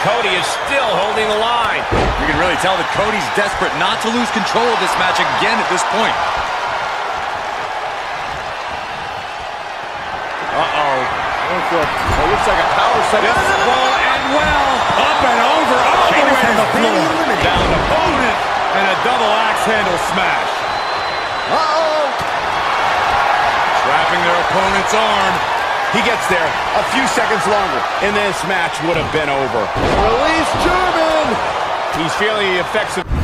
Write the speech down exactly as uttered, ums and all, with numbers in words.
Cody is still holding the line. You can really tell that Cody's desperate not to lose control of this match again at this point. Uh-oh. It looks like a power set. This will end well. Up and over. All the way to the floor. Down the opponent. And a double axe handle smash. Uh-oh. Trapping their opponent's arm. He gets there a few seconds longer, and this match would have been over. Release German! He's feeling the effects of...